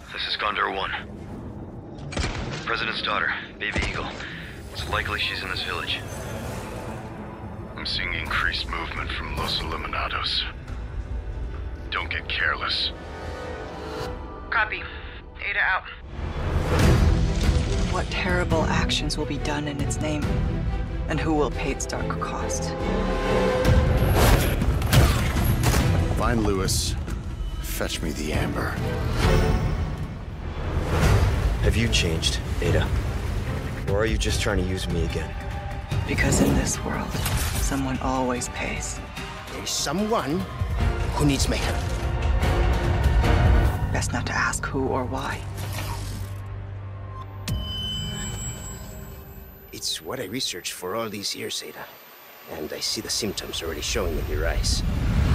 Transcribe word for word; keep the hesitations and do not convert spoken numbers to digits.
This is Condor one. President's daughter, Baby Eagle. It's likely she's in this village. I'm seeing increased movement from Los Eliminados. Don't get careless. Copy. Ada out. What terrible actions will be done in its name? And who will pay its dark cost? Find Lewis. Fetch me the amber. Have you changed, Ada? Or are you just trying to use me again? Because in this world, someone always pays. There is someone who needs my help. Best not to ask who or why. It's what I researched for all these years, Ada. And I see the symptoms already showing in your eyes.